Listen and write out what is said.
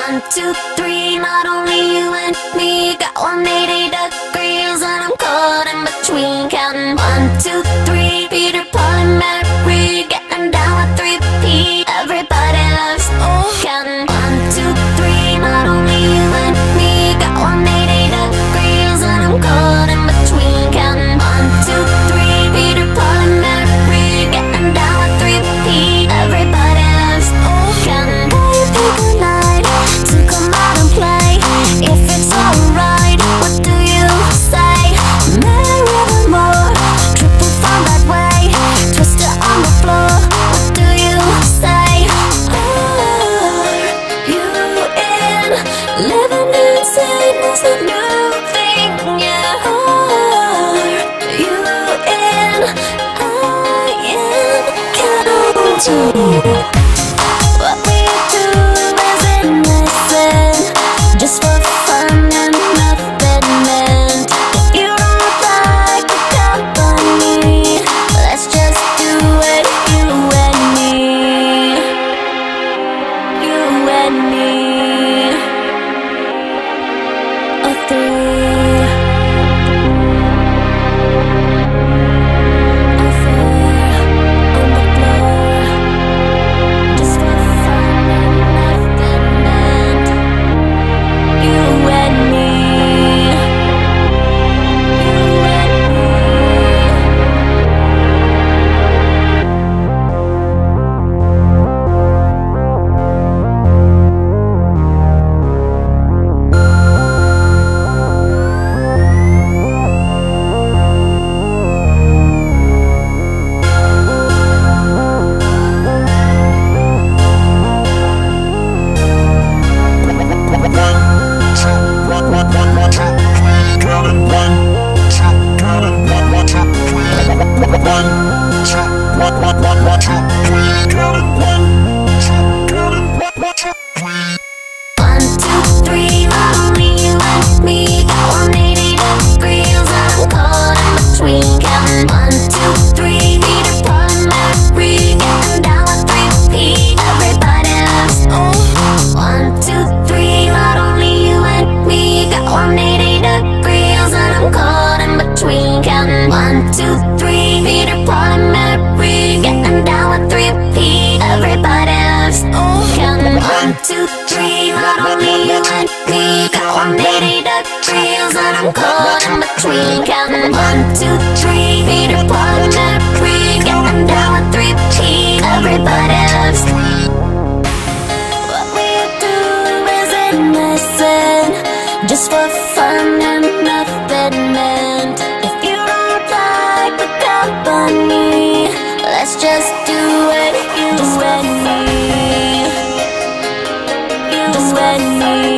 1, 2, 3, not only you and me. Got 180 degrees and I'm caught in between. Counting 1, 2, 3, Peter, Paul and Mary. Getting down with 3P, everybody loves. Counting 1, 2, 3, not only you and me. Got 180 degrees and I'm caught in between. Counting 1, 2, 3, Peter, Paul and Mary. Getting down with 3P, everybody loves. Counting night to come out and play. If it's alright, what do you say? Marry the more, triple fun that way. Twister on the floor, what do you say? Are you in? Living insane is a new thing, yeah. Are you in? I am counting. What we do is innocent, just for fun and nothing meant. If you don't like the company, let's just do it, you and me. You and me. A three, a four, on the floor. Just for fun and nothing meant. You and me. You and me. I'm caught in between, counting 1, 2, 3, Peter, Paul, and Mary. Getting down with 3P, everybody loves. What we do is innocent, just for fun and nothing meant. If you don't like the company, let's just do it, you and me. You and me.